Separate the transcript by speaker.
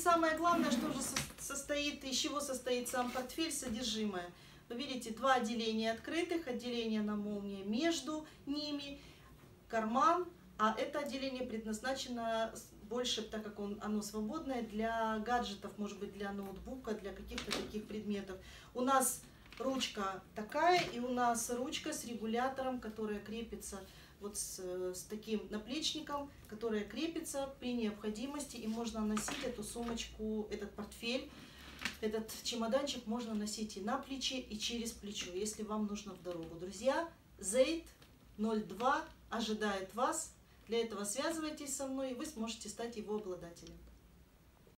Speaker 1: самое главное, что же состоит, из чего состоит сам портфель, содержимое. Вы видите, два отделения открытых, отделение на молнии между ними, карман, а это отделение предназначено больше, так как оно свободное, для гаджетов, может быть, для ноутбука, для каких-то таких предметов. У нас ручка такая, и у нас ручка с регулятором, которая крепится вот с таким наплечником, которая крепится при необходимости, и можно носить эту сумочку, этот портфель, этот чемоданчик можно носить и на плече, и через плечо, если вам нужно в дорогу. Друзья, Zate 02 ожидает вас. Для этого связывайтесь со мной, и вы сможете стать его обладателем.